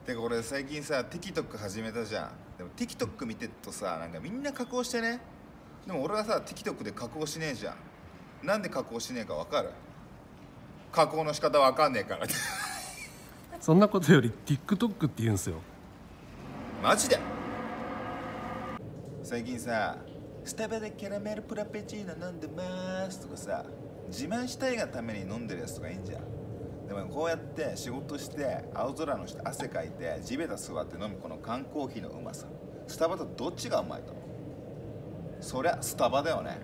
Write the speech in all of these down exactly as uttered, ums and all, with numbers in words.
てか俺最近さ TikTok 始めたじゃん。でも TikTok 見てるとさ、なんかみんな加工してね。でも俺はさ TikTok で加工しねえじゃん。なんで加工しねえか分かる？加工の仕方分かんねえからそんなことより TikTok って言うんすよ。 マジで最近さ、スタバでキャラメルプラペチーノ飲んでますとかさ、自慢したいがために飲んでるやつとかいいんじゃん。でもこうやって仕事して青空の下汗かいて地べた座って飲むこの缶コーヒーのうまさ、スタバとどっちがうまいと思う？そりゃスタバだよね。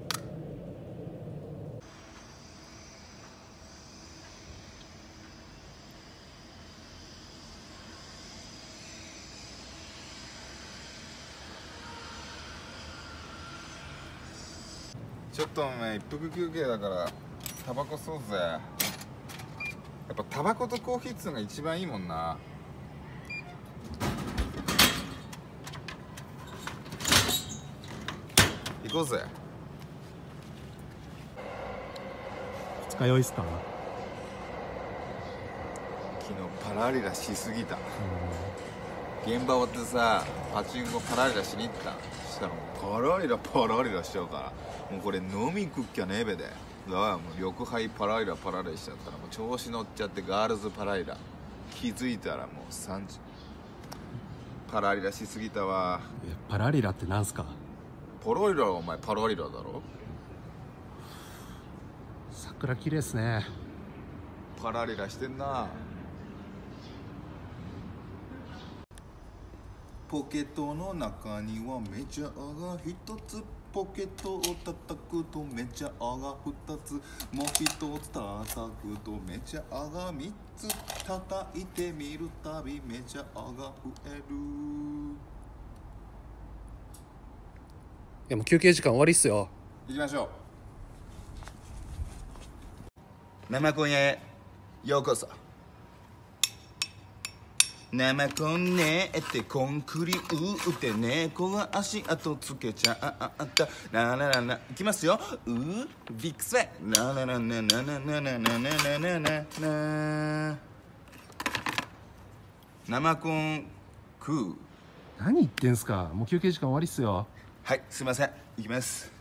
ちょっとお前一服休憩だからタバコ吸おうぜ。やっぱタバコとコーヒーっつうのが一番いいもんな。行こうぜ。 二日酔いっすか？ 昨日パラリラしすぎた。現場終わってさ、パチンコパラリラしに行った。そしたらもうパラリラパラリラしちゃうから、もうこれ飲み食っきゃねえべで。だからもう緑杯パラリラパラリラしちゃったらもう調子乗っちゃってガールズパラリラ気づいたらもうさんじパラリラしすぎたわ。 えパラリラってなんすか？ パラリラはお前パラリラだろ。 桜綺麗っすね。 パラリラしてんな。ポケットの中にはメジャーが一つ、ポケットを叩くとメジャーが二つ、もう一つ叩くとメジャーが三つ、叩いてみるたびメジャーが増える。 いやもう休憩時間終わりっすよ。 行きましょう。生コンへようこそ。生コンねってコンクリ打って猫が足跡つけちゃったなななな。いきますよ。うービッグスウェイななななななななななななな。生コン食う。 何言ってんすか？もう休憩時間終わりっすよ。 はい、すいません、いきます。